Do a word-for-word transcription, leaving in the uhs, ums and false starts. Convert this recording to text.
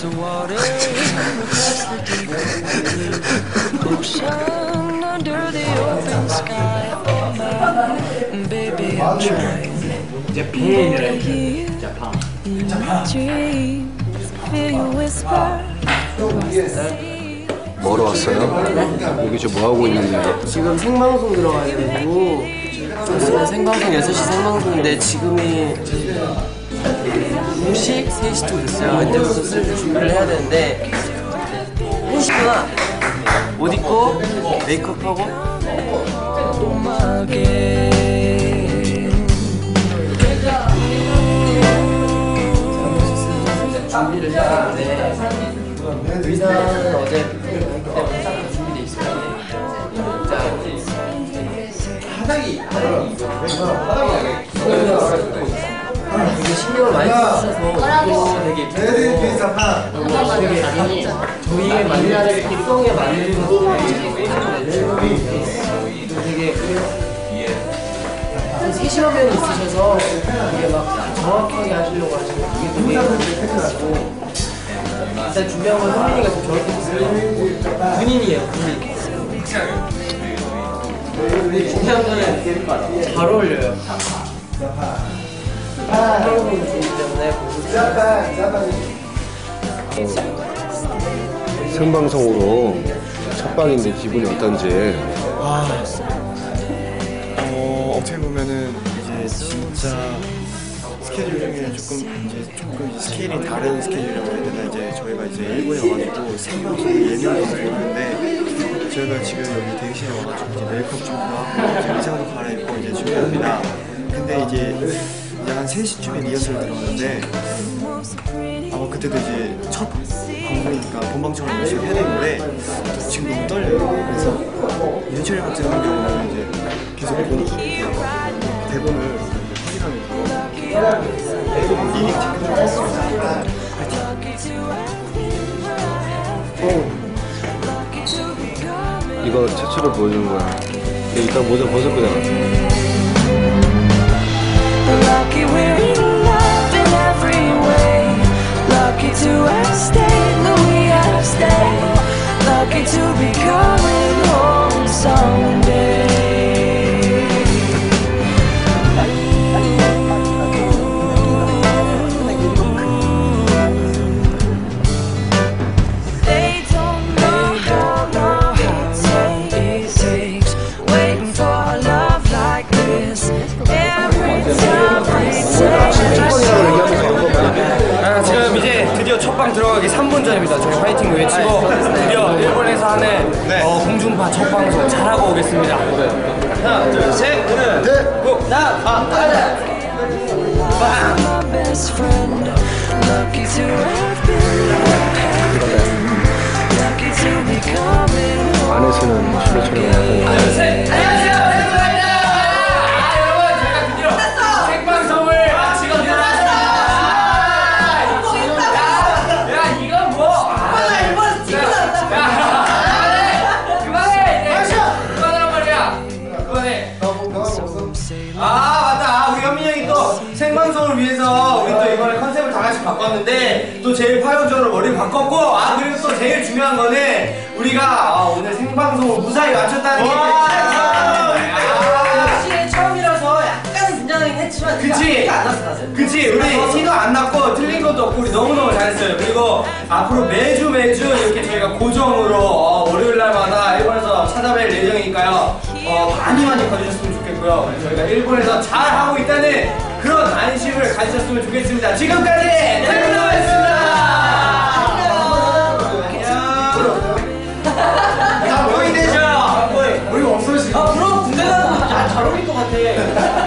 뭐로 왔어요? 여기 저 뭐하고 있는데요? 지금 생방송 들어가야 되고 지금 생방송 여섯 시 생방송인데 지금이 두 시? 세 시쯤 됐어요. 이제부터 슬슬 준비를 해야 되는데 한 시구나 옷 입고 메이크업하고 준비를 해야 되는데 의상은 어제 딱 준비돼 있어요. 하닥이 되게 신경을 많이 쓰셔서 또 되게 예쁘고 되게 저희의 맞는 특성에 맞는 것도 되게 세심한 면이 있으셔서 되게 막 정확하게 하시려고 하시는 그게 되게 예쁘고 일단 준비한 건 성민이가 지금 저렇게 있어요. 군인이에요, 군인. 근데 중요한 거는 잘 어울려요. 한국인 중이기 때문에 생방송으로 첫 방인데 기분이 어떤지? 아, 어, 어떻게 보면은 이제 진짜 스케줄 중에 조금 이제 조금 이제 스케일이 다른 스케줄이라고 해야 되나 이제 저희가 이제 일본에 와가지고 생방송 예능을 들어오는데 저희가 지금 여기 대기실에 와가지고 이제 메이크업 좀 하고 이제 의상도 갈아입고 이제 준비합니다. 근데 이제 이제 한 세 시쯤에 리허설 들어갔는데 아마 그때도 이제 첫 방송이니까 본방처럼 열심히 해야 되는데 지금 너무 떨려요. 그래서 윤철이 같은 경우는 이제 계속 보는 대본을 확인하면서 리딩 체크를 했습니다. 이거 최초로 보여주는 거야. 일단 모자 벗을 거야. Lucky we're in love in every way. Lucky to have stayed, no we have stayed. Lucky to be coming home someday. They don't know how long it takes waiting for a love like this. 아, 지금 이제 드디어 첫방 들어가기 삼 분 전입니다. 저희 화이팅 외치고 드디어 일본에서 하는 네. 어, 공중파 첫 방송 잘하고 오겠습니다. 하나, 둘, 셋, 넷, 고! 나, 아, 가자! 빵! 안에서는 실내 촬영을 하고. 셋! 안녕하세요! 아 맞다, 우리 현민이 형이 또 생방송을 위해서 우리 또 이번에 컨셉을 다 같이 바꿨는데 또 제일 파격적으로 머리를 바꿨고, 아 그리고 또 제일 중요한 거는 우리가 아, 오늘 생방송을 무사히 마쳤다는 게 역시 처음이라서 약간 긴장하긴 했지만 그치? 안 났어 사실. 그치, 우리 티도 안 났고 틀린 것도 없고 우리 너무너무 잘했어요. 그리고 앞으로 매주 매주 이렇게 저희가 고정으로 어, 월요일날마다 일본에서 찾아뵐 예정이니까요. 어, 많이 많이 봐주셨으면 좋겠고요. 저희가 일본에서 잘하고 있다는 그런 안심을 가지셨으면 좋겠습니다. 지금까지 태블로였습니다. 안녕. 보이 되죠? 우리 없어지고. 아 그럼 군대 가는 거 잘 어울릴 것 같아.